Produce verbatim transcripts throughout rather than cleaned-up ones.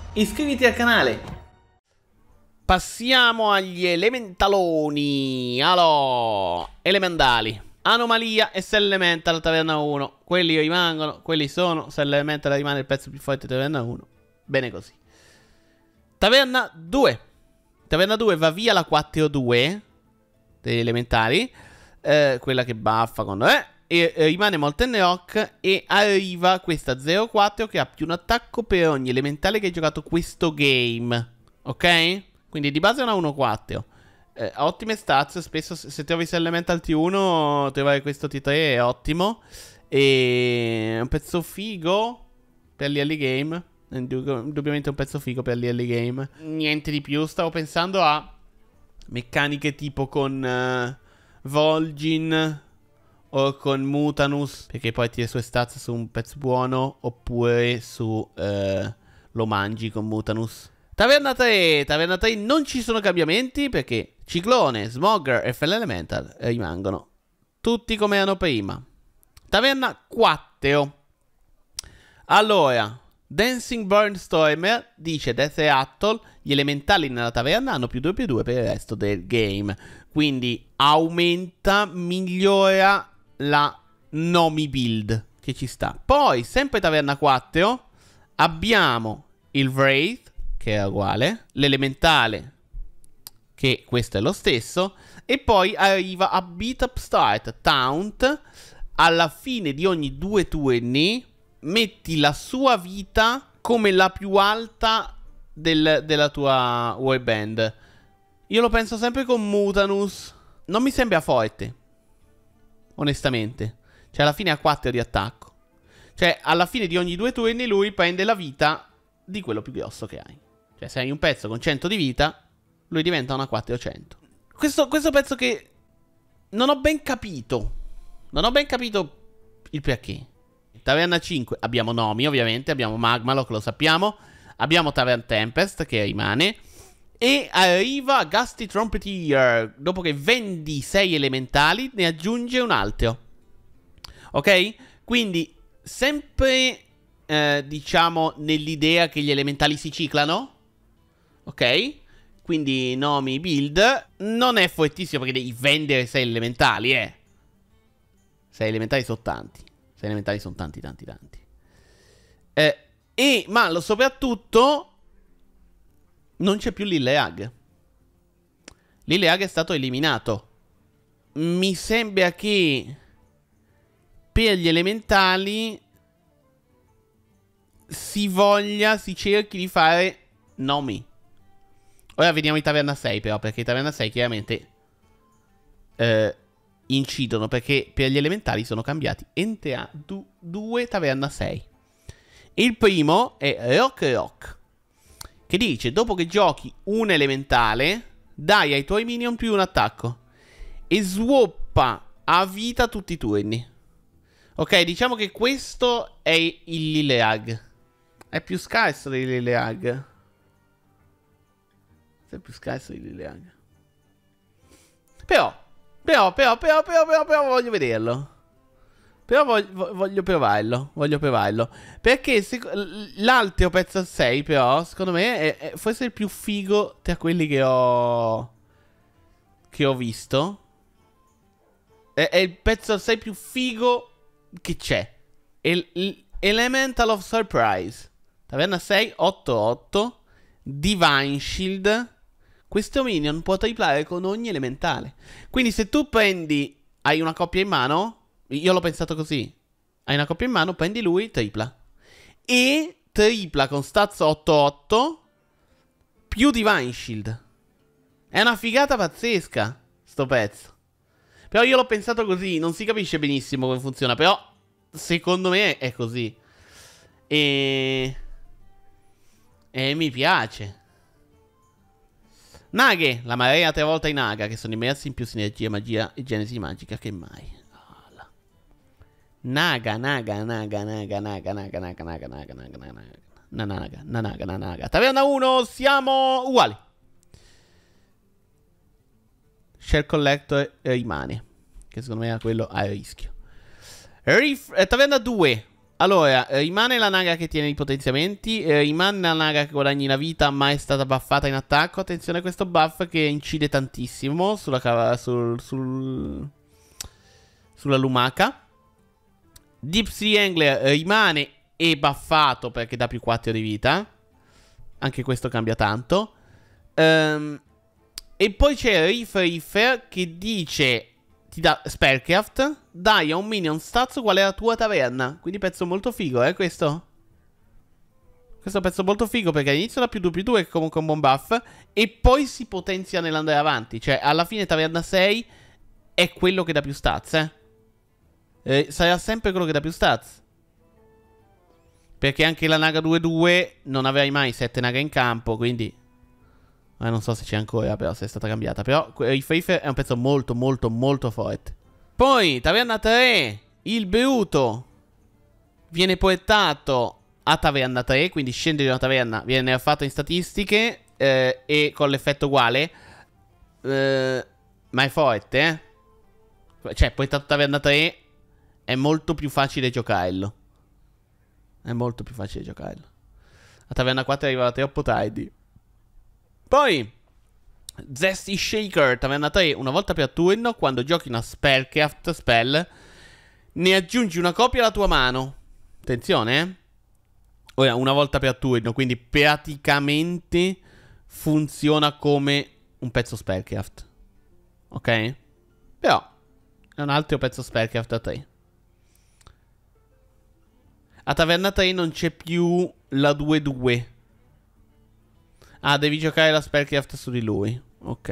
iscriviti al canale. Passiamo agli elementaloni. Allora, elementali. Anomalia e Cell Elemental Taverna uno. Quelli rimangono, quelli sono. Cell Elemental rimane il pezzo più forte di Taverna uno. Bene così. Taverna due. Taverna due va via la quattro due degli elementali, eh, quella che buffa quando è, e eh, rimane Molten Rock. E arriva questa zero quattro che ha più un attacco per ogni elementale che hai giocato questo game. Ok? Quindi di base è una uno quattro. Eh, ottime stats. Spesso se trovi Cell Elemental T uno, trovare questo T tre è ottimo. E un pezzo figo per gli early game. Indubbiamente un pezzo figo per gli early game. Niente di più. Stavo pensando a meccaniche tipo con uh, Vol'jin o con Mutanus, perché poi tiri le sue stats su un pezzo buono, oppure su uh, lo mangi con Mutanus. Taverna tre. Taverna tre non ci sono cambiamenti perché Ciclone, Smogger e Fell Elemental rimangono tutti come erano prima. Taverna quattro. Allora, Dancing Burnstormer dice Death Rattle, gli elementali nella taverna hanno più due più due per il resto del game. Quindi aumenta, migliora la Nomi build, che ci sta. Poi, sempre taverna quattro, abbiamo il Wraith, che è uguale, l'elementale, che questo è lo stesso, e poi arriva a Beat Up Start, Taunt. Alla fine di ogni due turni metti la sua vita come la più alta del, della tua warband. Io lo penso sempre con Mutanus. Non mi sembra forte, onestamente. Cioè alla fine ha quattro di attacco. Cioè alla fine di ogni due turni lui prende la vita di quello più grosso che hai. Cioè se hai un pezzo con cento di vita, lui diventa una quattrocento. Questo, questo pezzo che non ho ben capito. Non ho ben capito il perché. Taverna cinque abbiamo Nomi, ovviamente. Abbiamo Magmaloc, lo sappiamo. Abbiamo Tavern Tempest, che rimane. E arriva Gusty Trumpeteer. Dopo che vendi sei elementali, ne aggiunge un altro. Ok? Quindi sempre eh, diciamo nell'idea che gli elementali si ciclano. Ok? Quindi Nomi build non è fortissimo perché devi vendere sei elementali, eh. sei elementali sono tanti. sei elementali sono tanti, tanti, tanti. Eh, e, ma lo soprattutto non c'è più Lilleag. Lilleag è stato eliminato. Mi sembra che per gli elementali si voglia, si cerchi di fare Nomi. Ora vediamo i Taverna sei però, perché i Taverna sei chiaramente eh, incidono, perché per gli elementali sono cambiati Entea du due Taverna sei. Il primo è Rock Rock, che dice dopo che giochi un elementale dai ai tuoi minion più un attacco e swappa a vita tutti i turni. Ok, diciamo che questo è il Lilleag. È più scarso del Lilleag. È più scarso di Lilleag. Però Però, però, però, però, però, però voglio vederlo. Però voglio, voglio provarlo. Voglio provarlo. Perché l'altro pezzo sei, però, secondo me, è, è forse il più figo tra quelli che ho... Che ho visto. È, è il pezzo sei più figo che c'è. Elemental of Surprise. Taverna sei, otto otto. Divine Shield. Questo minion può triplare con ogni elementale. Quindi se tu prendi, hai una coppia in mano, io l'ho pensato così, hai una coppia in mano, prendi lui, tripla. E tripla con stats otto otto più Divine Shield. È una figata pazzesca sto pezzo. Però io l'ho pensato così, non si capisce benissimo come funziona, però secondo me è così. E... E mi piace. Naghe, la marea travolta in Naga, che sono immersi in più sinergia, magia e genesi magica che mai. Oh, la... Naga, Naga, Naga, Naga, Naga, Naga, Naga, Naga, Naga, Naga, Naga, Nanaga, Nanaga, Nanaga. Taverna uno, siamo uguali. Shell Collector rimane, che secondo me era quello a rischio. Rif eh, Taverna due. Allora, rimane la naga che tiene i potenziamenti, eh, rimane la naga che guadagni la vita ma è stata buffata in attacco. Attenzione a questo buff che incide tantissimo sulla, sul, sul, sulla lumaca. Deep Sea Angler rimane e buffato perché dà più quattro di vita. Anche questo cambia tanto. Um, e poi c'è Reef Reefer che dice... Ti dà Spellcraft, dai a un minion stats uguale alla tua taverna. Quindi pezzo molto figo, eh, questo. Questo è un pezzo molto figo perché all'inizio da più due più due, che è comunque un buon buff. E poi si potenzia nell'andare avanti. Cioè, alla fine taverna sei è quello che dà più stats, eh. eh sarà sempre quello che dà più stats. Perché anche la naga due due non avrai mai sette naga in campo, quindi... Eh, non so se c'è ancora, però se è stata cambiata. Però Reef Reefer è un pezzo molto, molto, molto forte. Poi, taverna tre, il Bruto viene portato a taverna tre, quindi scende di una taverna, viene nerfato in statistiche eh, e con l'effetto uguale. Eh, ma è forte, eh. Cioè, portato a taverna tre è molto più facile giocarlo. È molto più facile giocarlo. A taverna quattro arriva troppo tardi. Poi, Zesty Shaker, taverna tre, una volta per turno, quando giochi una Spellcraft spell, ne aggiungi una copia alla tua mano. Attenzione, eh. Ora, una volta per turno, quindi praticamente funziona come un pezzo Spellcraft. Ok? Però, è un altro pezzo Spellcraft a tre. A taverna tre non c'è più la due due. Ah, devi giocare la Spellcraft su di lui. Ok.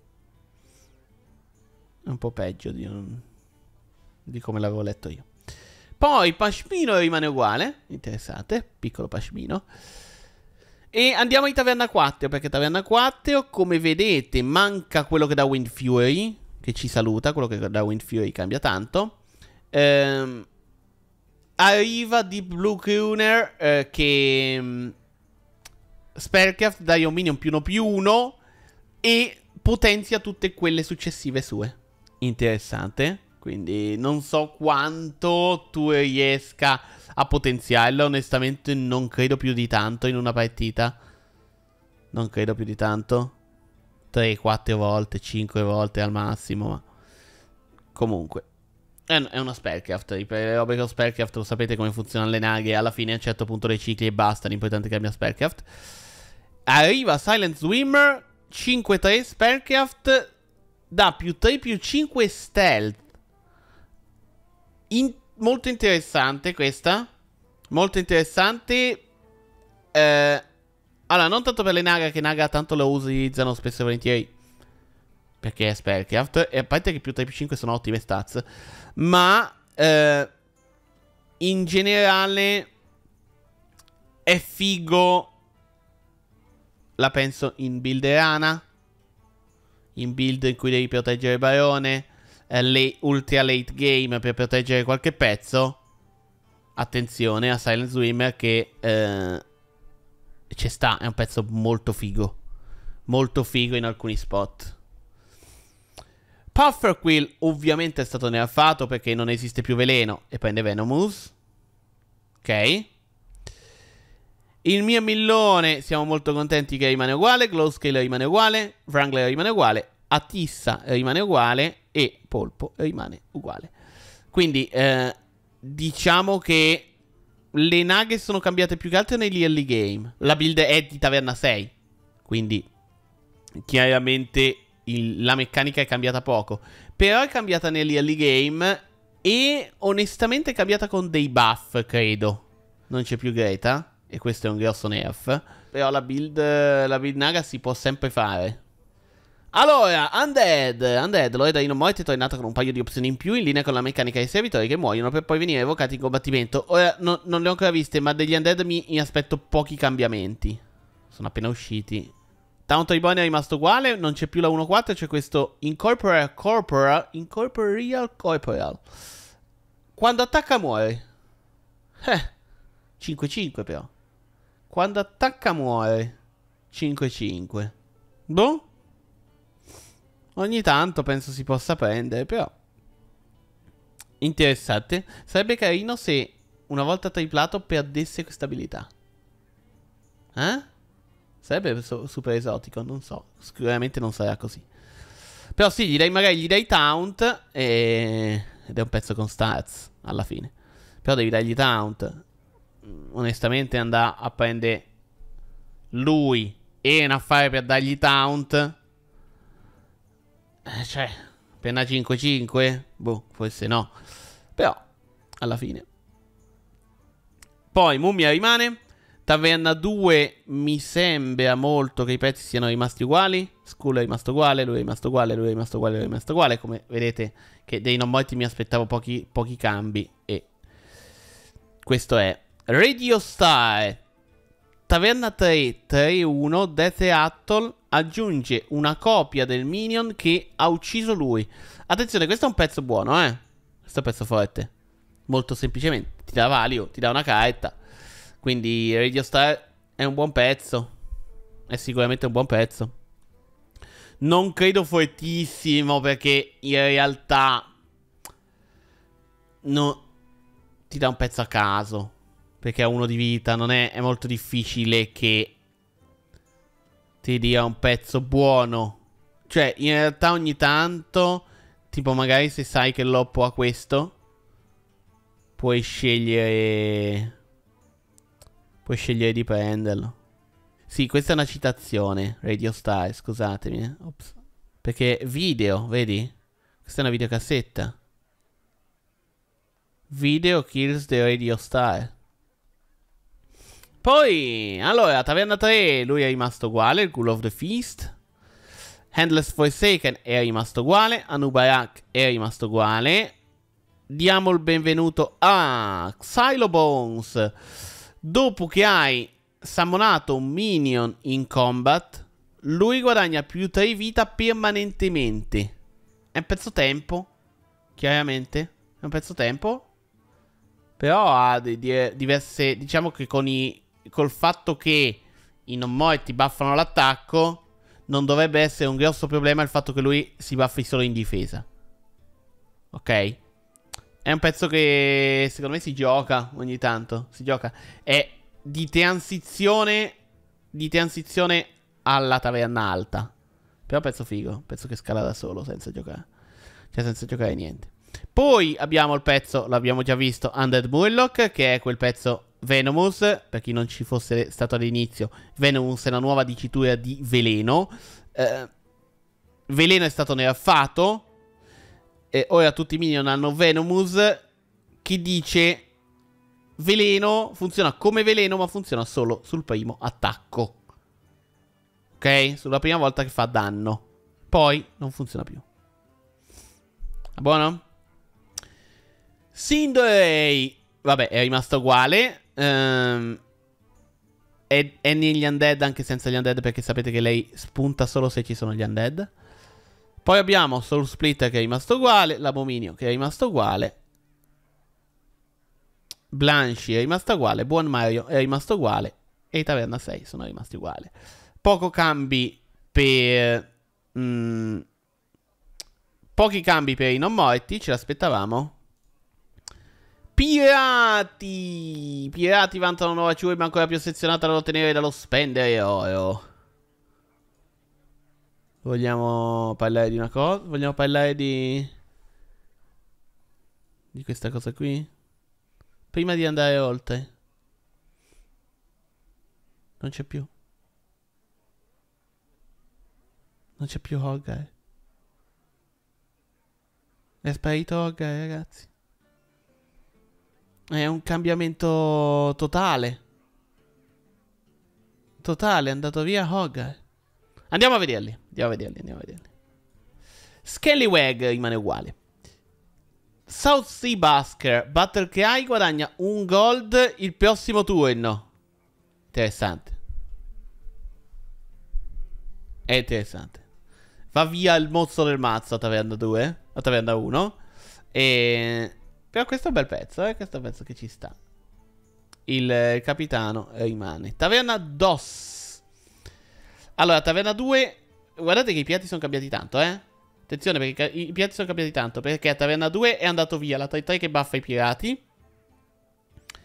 È un po' peggio di, un... di come l'avevo letto io. Poi Pashmino rimane uguale. Interessante. Piccolo Pashmino. E andiamo in taverna quattro. Perché taverna quattro, come vedete, manca quello che dà Wind Fury. Che ci saluta. Quello che dà Wind Fury cambia tanto. Ehm, arriva Deep Blue Crooner. Eh, che... Spellcraft dai un minion più uno più uno e potenzia tutte quelle successive sue. Interessante. Quindi non so quanto tu riesca a potenziarlo. Onestamente non credo più di tanto in una partita. Non credo più di tanto. tre quattro volte, cinque volte al massimo. Ma comunque è, è una Spellcraft. Per le robe con Spellcraft lo sapete come funzionano le naghe. Alla fine a un certo punto dei cicli e basta. L'importante è che abbia Spellcraft. Arriva Silent Swimmer, cinque tre Spellcraft, da più tre più cinque stealth. In molto interessante questa. Molto interessante. Eh, allora, non tanto per le naga, che naga tanto lo utilizzano spesso e volentieri, perché è Spellcraft. E a parte che più tre più cinque sono ottime stats. Ma eh, in generale è figo. La penso in build Rana, in build in cui devi proteggere il barone, eh, le ultra late game per proteggere qualche pezzo. Attenzione a Silent Swimmer che eh, ci sta, è un pezzo molto figo. Molto figo in alcuni spot. Pufferquill ovviamente è stato nerfato perché non esiste più veleno e prende Venomous. Ok. Il mio millone siamo molto contenti che rimane uguale. Glowscale rimane uguale. Wrangler rimane uguale. Atissa rimane uguale. E Polpo rimane uguale. Quindi eh, diciamo che le naghe sono cambiate più che altro negli early game. La build è di taverna sei. Quindi chiaramente il, la meccanica è cambiata poco. Però è cambiata negli early game. E onestamente è cambiata con dei buff, credo. Non c'è più Greta. E questo è un grosso nerf. Però la build, la build naga si può sempre fare. Allora, Undead. Undead, l'Oeda di non morte è tornata con un paio di opzioni in più, in linea con la meccanica dei servitori che muoiono per poi venire evocati in combattimento. Ora, no, non le ho ancora viste, ma degli Undead mi, mi aspetto pochi cambiamenti. Sono appena usciti. Taunt Reborn è rimasto uguale, non c'è più la uno quattro, c'è questo Incorporeal Corporal. Incorporeal Corporal. Quando attacca muore. Eh, cinque cinque però. Quando attacca muore. cinque cinque. Boh. Ogni tanto penso si possa prendere, però interessante. Sarebbe carino se una volta triplato perdesse questa abilità. Eh? Sarebbe so super esotico, non so. Sicuramente non sarà così. Però sì, gli dai, magari gli dai taunt e... ed è un pezzo con stats alla fine. Però devi dargli taunt. Onestamente andare a prendere lui e un affare per dargli taunt. Eh, cioè, per una cinque cinque? Boh, forse no. Però, alla fine. Poi, Mummia rimane. Taverna due mi sembra molto che i pezzi siano rimasti uguali. Skull è rimasto uguale, lui è rimasto uguale, lui è rimasto uguale, lui è rimasto uguale. Come vedete che dei non morti mi aspettavo pochi, pochi cambi. E questo è Radio Star. Taverna tre, tre uno, Death Atoll aggiunge una copia del minion che ha ucciso lui. Attenzione, questo è un pezzo buono, eh. Questo è un pezzo forte. Molto semplicemente, ti dà value, ti dà una carta. Quindi Radio Star è un buon pezzo. È sicuramente un buon pezzo. Non credo fortissimo, perché in realtà no, ti dà un pezzo a caso, perché ha uno di vita. Non è, è molto difficile che ti dia un pezzo buono. Cioè, in realtà ogni tanto, tipo magari se sai che l'oppo ha questo, puoi scegliere... Puoi scegliere di prenderlo. Sì, questa è una citazione, Radio Star, scusatemi. Eh. Ops. Perché video, vedi? Questa è una videocassetta. Video kills the Radio Star. Poi, allora, Taverna tre, lui è rimasto uguale, il Ghoul of the Feast. Handless Forsaken è rimasto uguale, Anubarak è rimasto uguale. Diamo il benvenuto a Xylobones. Dopo che hai summonato un minion in combat, lui guadagna più tre vita permanentemente. È un pezzo tempo, chiaramente. È un pezzo tempo. Però ha di di diverse... Diciamo che con i... col fatto che i non morti buffano l'attacco, non dovrebbe essere un grosso problema il fatto che lui si buffi solo in difesa. Ok? È un pezzo che secondo me si gioca ogni tanto. Si gioca. È di transizione. Di transizione alla taverna alta. Però pezzo figo. Pezzo che scala da solo senza giocare. Cioè senza giocare niente. Poi abbiamo il pezzo, l'abbiamo già visto, Undead Murloc, che è quel pezzo Venomous. Per chi non ci fosse stato all'inizio, Venomous è una nuova dicitura di veleno. eh, Veleno è stato nerfato. E ora tutti i minion hanno Venomous. Chi dice veleno funziona come veleno, ma funziona solo sul primo attacco. Ok? Sulla prima volta che fa danno. Poi non funziona più. È buono? Cinderace, vabbè, è rimasto uguale. um, è, è negli undead anche senza gli undead, perché sapete che lei spunta solo se ci sono gli undead. Poi abbiamo Soul Splitter che è rimasto uguale, l'Abominio che è rimasto uguale, Blanchi è rimasta uguale, Buon Mario è rimasto uguale e i Taverna sei sono rimasti uguali. Poco cambi per... Mm, pochi cambi per i non morti, ce l'aspettavamo. Pirati! Pirati vantano una nuova ciurma ancora più sezionata da ottenere dallo spendere oro. Vogliamo parlare di una cosa? Vogliamo parlare di... di questa cosa qui? Prima di andare oltre. Non c'è più. Non c'è più Hoggar. È sparito Hoggar, ragazzi. È un cambiamento totale. Totale, è andato via Hoggar. Andiamo a vederli. Andiamo a vederli, andiamo a vederli. Scallywag rimane uguale. South Sea Busker. Battle Cry guadagna un gold il prossimo turno. Interessante. È interessante. Va via il mozzo del mazzo a Taverna due. A Taverna uno. E... però questo è un bel pezzo, eh. Questo è un pezzo che ci sta. Il, il capitano rimane. Taverna dos. Allora, Taverna due... guardate che i piatti sono cambiati tanto, eh. Attenzione, perché i piatti sono cambiati tanto. Perché a Taverna due è andato via la tre tre che buffa i pirati.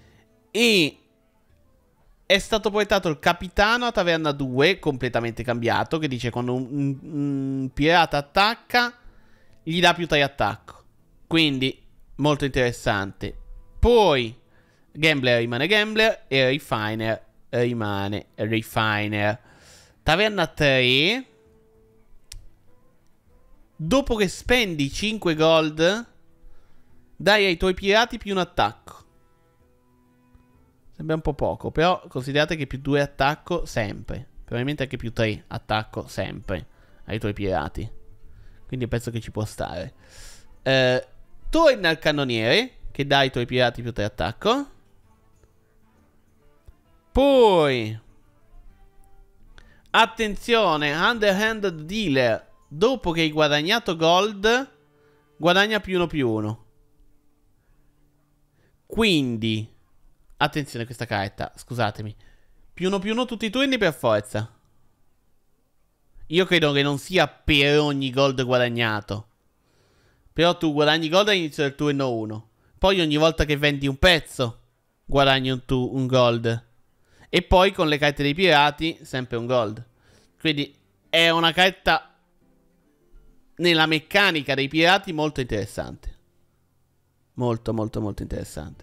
E è stato portato il capitano a Taverna due, completamente cambiato, che dice quando un, un, un pirata attacca, gli dà più tre attacco. Quindi, molto interessante. Poi, Gambler rimane Gambler e Refiner rimane Refiner. Taverna tre. Dopo che spendi cinque gold, dai ai tuoi pirati più un attacco. Sembra un po' poco, però considerate che più due attacco sempre. Probabilmente anche più tre attacco sempre ai tuoi pirati. Quindi penso che ci può stare. Eh, torna al cannoniere, che dà ai tuoi pirati più tre attacco. Poi, attenzione, Underhanded Dealer. Dopo che hai guadagnato gold, guadagna più uno più uno. Quindi, attenzione a questa carta, scusatemi. Più uno più uno tutti i turni per forza. Io credo che non sia per ogni gold guadagnato. Però tu guadagni gold all'inizio del turno uno. Poi ogni volta che vendi un pezzo, guadagni un, tu, un gold. E poi con le carte dei pirati, sempre un gold. Quindi è una carta nella meccanica dei pirati molto interessante. Molto molto molto interessante.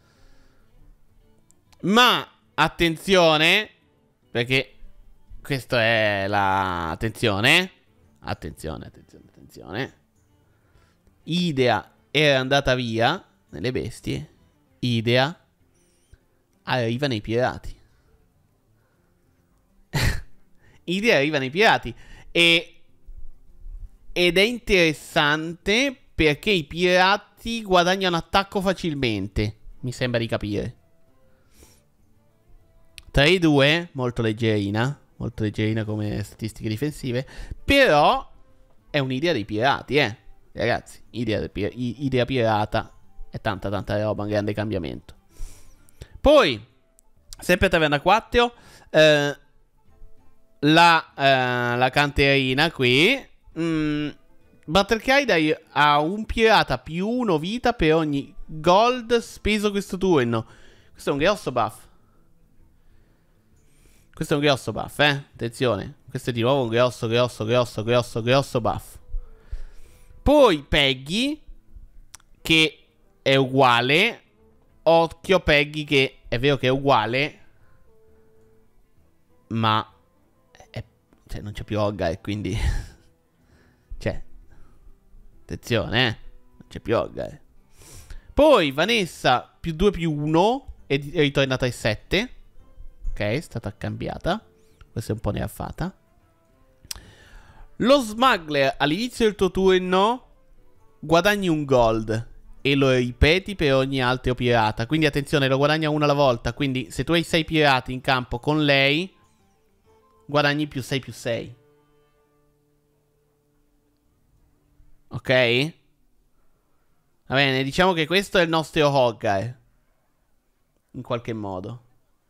Ma attenzione, perché questa è la... Attenzione. Attenzione, attenzione, attenzione. Idea era andata via nelle bestie. Idea arriva nei pirati. Idea arriva nei pirati. E... Ed è interessante perché i pirati guadagnano attacco facilmente. Mi sembra di capire. tre due, molto leggerina. Molto leggerina come statistiche difensive. Però è un'idea dei pirati, eh. Ragazzi, idea, del pir idea pirata. È tanta tanta roba, un grande cambiamento. Poi, sempre Taverna quattro. Eh, la, eh, la canterina qui. Mm, Battlecry ha un pirata più uno vita per ogni gold speso questo turno. Questo è un grosso buff. Questo è un grosso buff, eh. Attenzione. Questo è di nuovo un grosso, grosso, grosso, grosso, grosso buff. Poi Peggy, che è uguale. Occhio Peggy, che è vero che è uguale, ma è, cioè non c'è più Olga e quindi cioè attenzione, eh. Non c'è più Olga, eh. Poi Vanessa più due più uno è, è ritornata ai sette. Ok, è stata cambiata. Questa è un po' nerfata. Lo smuggler all'inizio del tuo turno guadagni un gold e lo ripeti per ogni altro pirata. Quindi attenzione, lo guadagna uno alla volta. Quindi se tu hai sei pirati in campo con lei, guadagni più sei più sei. Ok? Va bene, diciamo che questo è il nostro Hoggar, in qualche modo.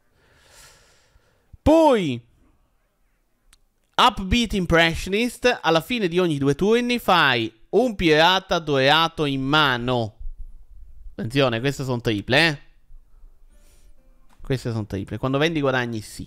Poi Upbeat Impressionist. Alla fine di ogni due turni fai un pirata dorato in mano. Attenzione, queste sono triple, eh. Queste sono triple. Quando vendi guadagni, sì.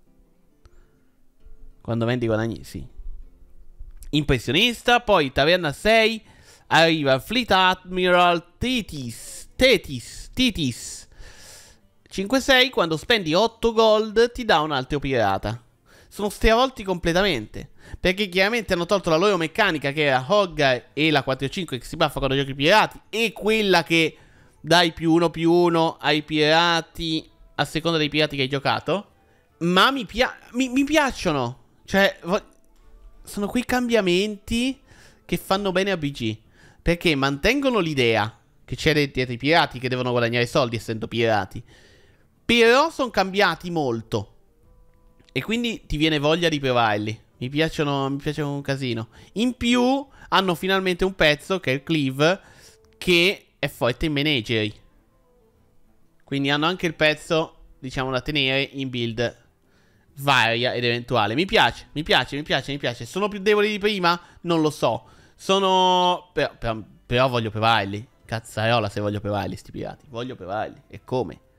Quando vendi guadagni, sì. Impressionista. Poi Taverna sei. Arriva Fleet Admiral Thetis. Thetis. Titis. cinque sei. Quando spendi otto gold ti dà un altro pirata. Sono stravolti completamente. Perché chiaramente hanno tolto la loro meccanica, che era Hoggar e la quattro cinque che si buffa quando giochi pirati, e quella che dai più uno più uno ai pirati a seconda dei pirati che hai giocato. Ma mi, pia mi, mi piacciono. Cioè, sono quei cambiamenti che fanno bene a B G. Perché mantengono l'idea che c'è dietro i pirati che devono guadagnare soldi essendo pirati. Però sono cambiati molto. E quindi ti viene voglia di provarli. Mi piacciono, mi piacciono un casino. In più hanno finalmente un pezzo, che è il Cleave, che è forte in Menagerie. Quindi hanno anche il pezzo, diciamo, da tenere in build varia ed eventuale. Mi piace, mi piace, mi piace, mi piace. Sono più deboli di prima? Non lo so. Sono... Però, però, però voglio provarli. Cazzarola se voglio provarli sti pirati. Voglio provarli. E come?